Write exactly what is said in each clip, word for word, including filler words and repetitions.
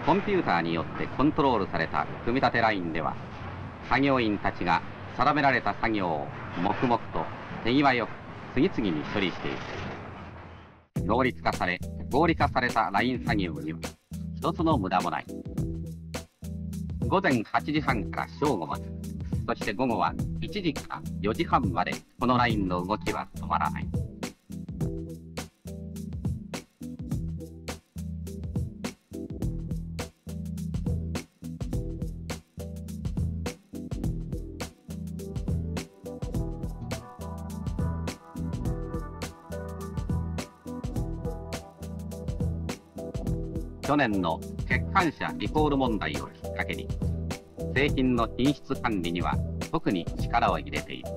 コンピューターによってコントロールされた組み立てラインでは、作業員たちが定められた作業を黙々と手際よく次々に処理している。効率化され、合理化されたライン作業には一つの無駄もない。午前はちじはんから正午まで、そして午後はいちじからよじはんまでこのラインの動きは止まらない。去年の欠陥者リコール問題をきっかけに、製品の品質管理には特に力を入れています。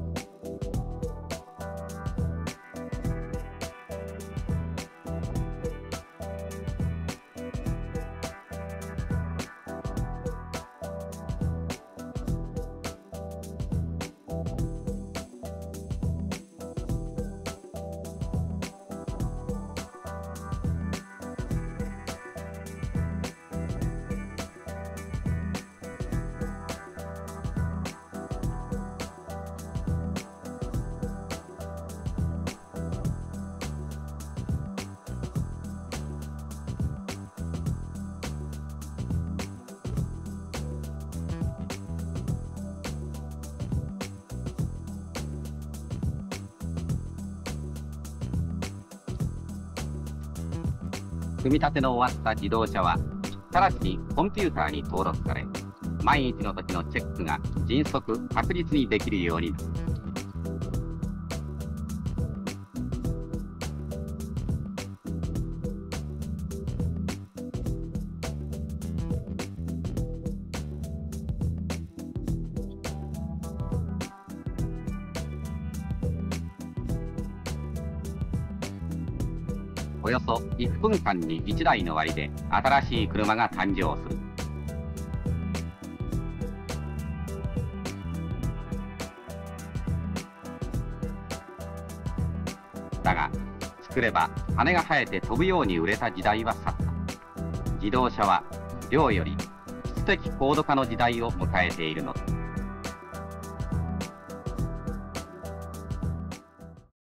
組み立ての終わった自動車は、直ちにコンピューターに登録され、万一の時のチェックが迅速、確実にできるようになる。およそいっぷんかんにいちだいの割で新しい車が誕生する。だが、作れば羽が生えて飛ぶように売れた時代は去った。自動車は量より質的高度化の時代を迎えているのだ。